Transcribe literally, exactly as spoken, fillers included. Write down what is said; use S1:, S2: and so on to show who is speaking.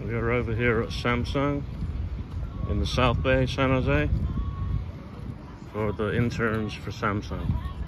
S1: We are over here at Samsung in the South Bay, San Jose, for the interns for Samsung.